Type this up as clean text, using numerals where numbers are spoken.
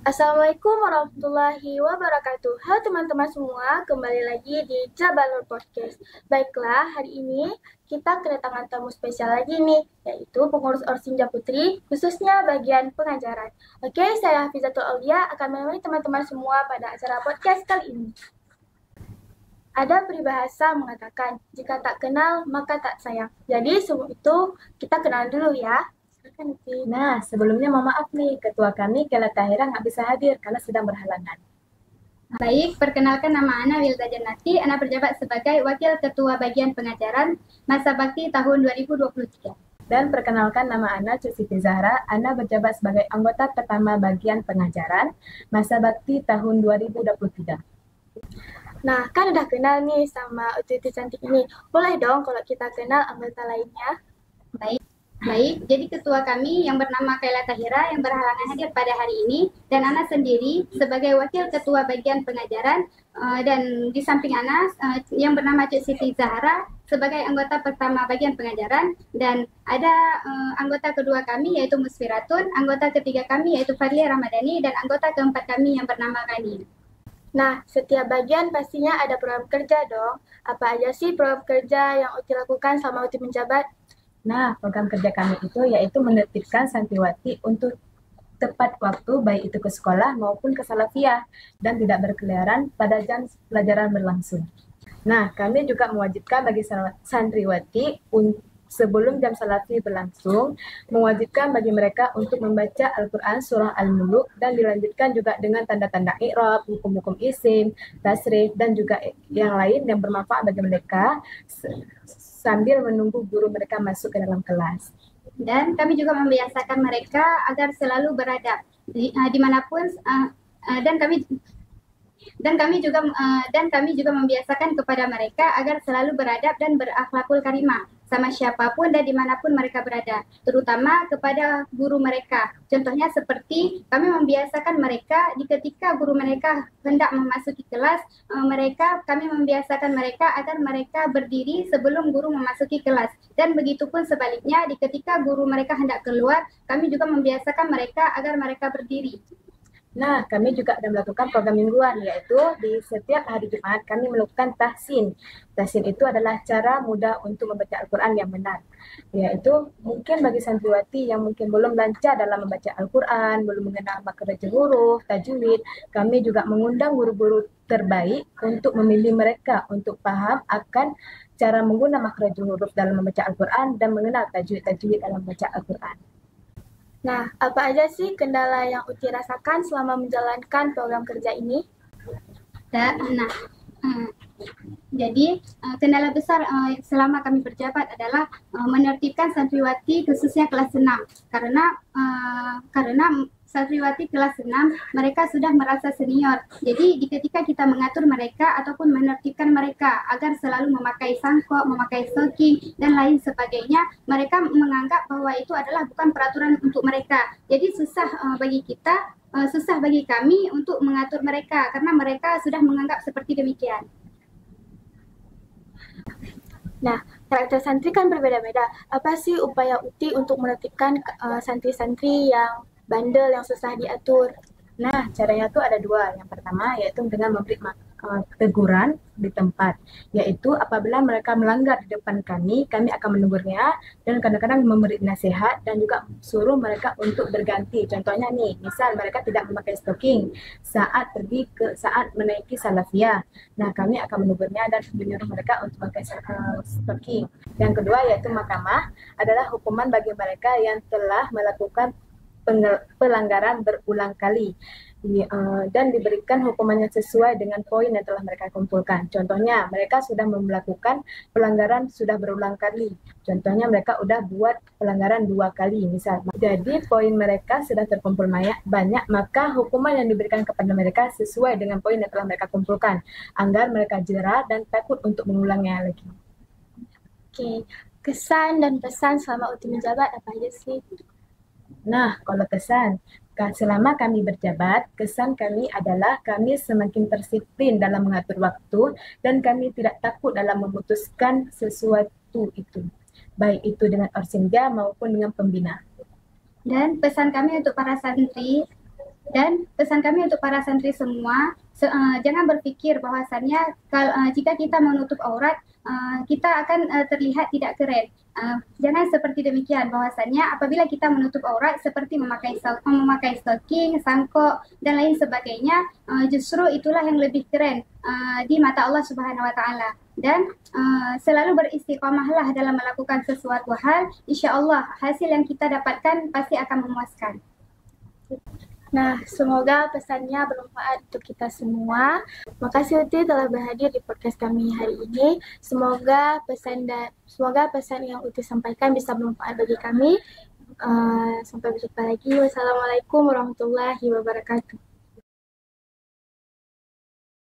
Assalamualaikum warahmatullahi wabarakatuh. Halo teman-teman semua, kembali lagi di Jabalur Podcast. Baiklah, hari ini kita kedatangan tamu spesial lagi nih, yaitu pengurus Orsinja Putri, khususnya bagian pengajaran. Oke, saya Hafizatul Aulia akan menemani teman-teman semua pada acara podcast kali ini. Ada peribahasa mengatakan, jika tak kenal, maka tak sayang. Jadi, sebelum itu, kita kenalan dulu ya. Nah, sebelumnya mohon maaf nih, ketua kami Kela Tahira nggak bisa hadir karena sedang berhalangan. Baik, perkenalkan nama Ana Wilda Jannati. Ana berjabat sebagai Wakil Ketua Bagian Pengajaran Masa Bakti tahun 2023. Dan perkenalkan nama Ana Siti Zahra. Ana berjabat sebagai anggota pertama Bagian Pengajaran Masa Bakti tahun 2023. Nah, kan udah kenal nih sama Uti cantik ini. Boleh dong kalau kita kenal anggota lainnya? Baik, jadi ketua kami yang bernama Kela Tahira yang berhalangan hadir pada hari ini, dan Ana sendiri sebagai wakil ketua bagian pengajaran, dan di samping Ana yang bernama Cik Siti Zahra sebagai anggota pertama bagian pengajaran, dan ada anggota kedua kami yaitu Musfiratun, anggota ketiga kami yaitu Fadlia Ramadhani, dan anggota keempat kami yang bernama Rani. Nah, setiap bagian pastinya ada program kerja dong. Apa aja sih program kerja yang Uti lakukan selama Uti menjabat? Nah, program kerja kami itu yaitu menertibkan santriwati untuk tepat waktu, baik itu ke sekolah maupun ke salafiyah, dan tidak berkeliaran pada jam pelajaran berlangsung. Nah, kami juga mewajibkan bagi santriwati sebelum jam salafi berlangsung, mewajibkan bagi mereka untuk membaca Al-Quran Surah Al-Muluk, dan dilanjutkan juga dengan tanda-tanda i'rab, hukum-hukum isim, tasrif, dan juga yang lain yang bermanfaat bagi mereka, sambil menunggu guru mereka masuk ke dalam kelas. Dan kami juga membiasakan mereka agar selalu beradab dimanapun, dan kami juga membiasakan kepada mereka agar selalu beradab dan berakhlakul karimah sama siapapun dan dimanapun mereka berada, terutama kepada guru mereka. Contohnya seperti kami membiasakan mereka ketika guru mereka hendak memasuki kelas, kami membiasakan mereka agar mereka berdiri sebelum guru memasuki kelas, dan begitupun sebaliknya ketika guru mereka hendak keluar, kami juga membiasakan mereka agar mereka berdiri. Nah, kami juga ada melakukan program mingguan, yaitu di setiap hari Jumat kami melakukan tahsin. Tahsin itu adalah cara mudah untuk membaca Al-Quran yang benar. Yaitu mungkin bagi santriwati yang mungkin belum lancar dalam membaca Al-Quran, belum mengenal makhraj huruf, tajwid, kami juga mengundang guru-guru terbaik untuk memilih mereka untuk paham akan cara menggunakan makhraj huruf dalam membaca Al-Quran dan mengenal tajwid-tajwid dalam membaca Al-Quran. Nah, apa aja sih kendala yang Uti rasakan selama menjalankan program kerja ini? Jadi kendala besar selama kami berjabat adalah menertibkan santriwati khususnya kelas 6, karena santriwati kelas 6 mereka sudah merasa senior. Jadi ketika kita mengatur mereka ataupun menertibkan mereka agar selalu memakai sangkok, memakai stocking dan lain sebagainya, mereka menganggap bahwa itu adalah bukan peraturan untuk mereka. Jadi susah bagi kami untuk mengatur mereka karena mereka sudah menganggap seperti demikian. Nah, karakter santri kan berbeda-beda. Apa sih upaya Uti untuk menertibkan santri-santri yang bandel, yang susah diatur? Nah, caranya tuh ada dua. Yang pertama yaitu dengan memberi teguran di tempat, yaitu apabila mereka melanggar di depan kami akan menegurnya dan kadang-kadang memberi nasihat dan juga suruh mereka untuk berganti. Contohnya nih, misal mereka tidak memakai stocking saat menaiki salafiyah. Nah, kami akan menegurnya dan menyuruh mereka untuk memakai stocking. Yang kedua yaitu mahkamah adalah hukuman bagi mereka yang telah melakukan pelanggaran berulang kali dan diberikan hukumannya sesuai dengan poin yang telah mereka kumpulkan. Contohnya, mereka sudah melakukan pelanggaran sudah berulang kali. Contohnya, mereka sudah buat pelanggaran 2 kali misal. Jadi, poin mereka sudah terkumpul banyak, maka hukuman yang diberikan kepada mereka sesuai dengan poin yang telah mereka kumpulkan, agar mereka jera dan takut untuk mengulangnya lagi. Oke, kesan dan pesan selama Uti menjabat apa aja sih? Nah, kalau kesan, selama kami berjabat, kesan kami adalah kami semakin tersiplin dalam mengatur waktu dan kami tidak takut dalam memutuskan sesuatu itu, baik itu dengan orsinja maupun dengan pembina. Dan pesan kami untuk para santri Dan pesan kami untuk para santri semua, jangan berpikir bahwasannya jika kita menutup aurat, kita akan terlihat tidak keren. Jangan seperti demikian, bahwasannya apabila kita menutup aurat seperti memakai stocking, sangkok, dan lain sebagainya, justru itulah yang lebih keren di mata Allah Subhanahu wa Ta'ala. Dan selalu beristiqomahlah dalam melakukan sesuatu hal, insya Allah hasil yang kita dapatkan pasti akan memuaskan. Nah, semoga pesannya bermanfaat untuk kita semua. Makasih Uti telah berhadir di podcast kami hari ini. Semoga pesan yang Uti sampaikan bisa bermanfaat bagi kami. Sampai berjumpa lagi. Wassalamualaikum warahmatullahi wabarakatuh.